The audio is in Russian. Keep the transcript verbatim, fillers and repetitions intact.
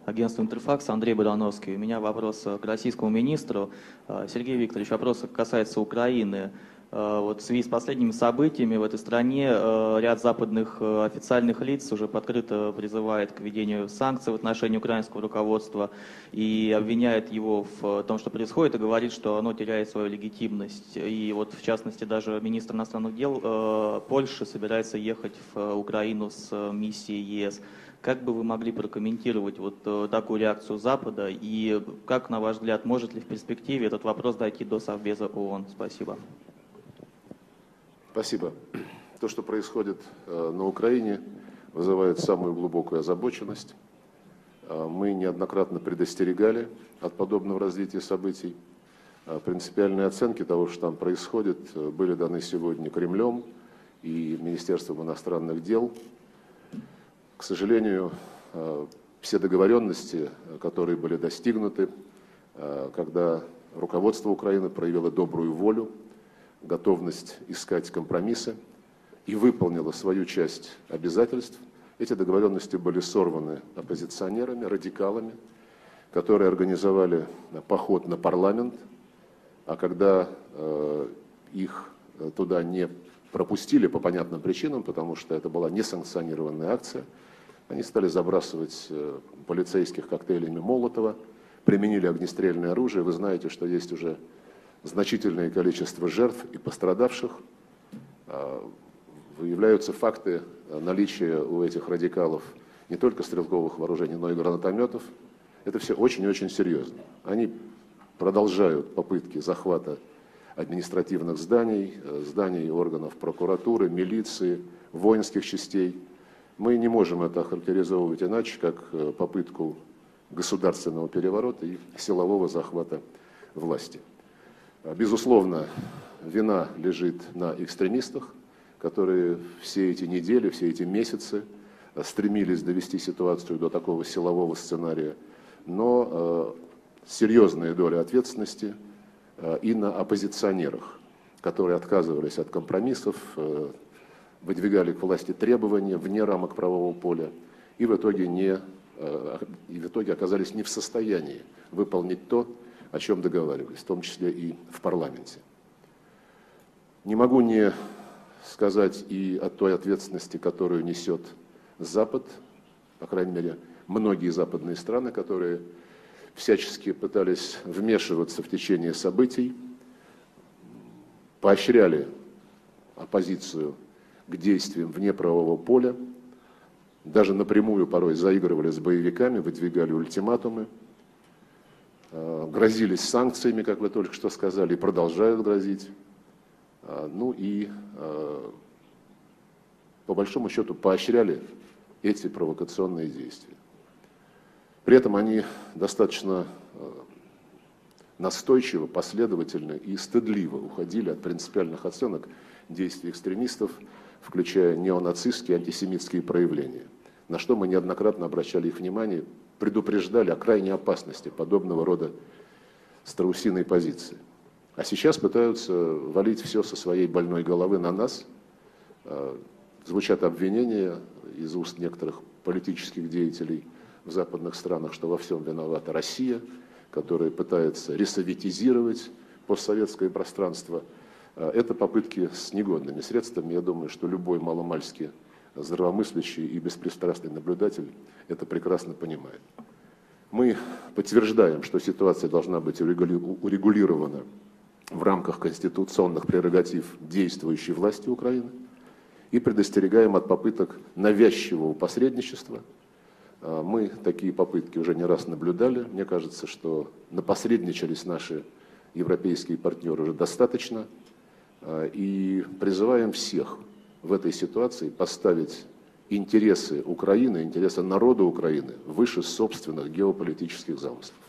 агентство «Интерфакс», Андрей Барановский. У меня вопрос к российскому министру. Сергей Викторович, вопрос касается Украины. Вот в связи с последними событиями в этой стране ряд западных официальных лиц уже открыто призывает к введению санкций в отношении украинского руководства и обвиняет его в том, что происходит, и говорит, что оно теряет свою легитимность. И вот в частности даже министр иностранных дел Польши собирается ехать в Украину с миссией ЕС. Как бы вы могли прокомментировать вот такую реакцию Запада и как, на ваш взгляд, может ли в перспективе этот вопрос дойти до Совбеза ООН? Спасибо. Спасибо. То, что происходит на Украине, вызывает самую глубокую озабоченность. Мы неоднократно предостерегали от подобного развития событий. Принципиальные оценки того, что там происходит, были даны сегодня Кремлем и Министерством иностранных дел. К сожалению, все договоренности, которые были достигнуты, когда руководство Украины проявило добрую волю, готовность искать компромиссы и выполнила свою часть обязательств. Эти договоренности были сорваны оппозиционерами, радикалами, которые организовали поход на парламент, а когда э, их туда не пропустили по понятным причинам, потому что это была несанкционированная акция, они стали забрасывать э, полицейских коктейлями Молотова, применили огнестрельное оружие. Вы знаете, что есть уже значительное количество жертв и пострадавших. Выявляются факты наличия у этих радикалов не только стрелковых вооружений, но и гранатометов. Это все очень и очень серьезно. Они продолжают попытки захвата административных зданий, зданий органов прокуратуры, милиции, воинских частей. Мы не можем это охарактеризовывать иначе, как попытку государственного переворота и силового захвата власти. Безусловно, вина лежит на экстремистах, которые все эти недели, все эти месяцы стремились довести ситуацию до такого силового сценария, но э, серьезная доля ответственности э, и на оппозиционерах, которые отказывались от компромиссов, э, выдвигали к власти требования вне рамок правового поля и в итоге, не, э, и в итоге оказались не в состоянии выполнить то, о чем договаривались, в том числе и в парламенте. Не могу не сказать и о той ответственности, которую несет Запад, по крайней мере, многие западные страны, которые всячески пытались вмешиваться в течение событий, поощряли оппозицию к действиям вне правового поля, даже напрямую порой заигрывали с боевиками, выдвигали ультиматумы, грозились санкциями, как вы только что сказали, и продолжают грозить. Ну и, по большому счету, поощряли эти провокационные действия. При этом они достаточно настойчиво, последовательно и стыдливо уходили от принципиальных оценок действий экстремистов, включая неонацистские, антисемитские проявления, на что мы неоднократно обращали их внимание, предупреждали о крайней опасности подобного рода страусиной позиции. А сейчас пытаются валить все со своей больной головы на нас. Звучат обвинения из уст некоторых политических деятелей в западных странах, что во всем виновата Россия, которая пытается ресоветизировать постсоветское пространство. Это попытки с негодными средствами. Я думаю, что любой маломальски здравомыслящий и беспристрастный наблюдатель это прекрасно понимает. Мы подтверждаем, что ситуация должна быть урегулирована в рамках конституционных прерогатив действующей власти Украины и предостерегаем от попыток навязчивого посредничества. Мы такие попытки уже не раз наблюдали. Мне кажется, что напосредничались наши европейские партнеры уже достаточно. И призываем всех в этой ситуации поставить интересы Украины, интересы народа Украины выше собственных геополитических замыслов.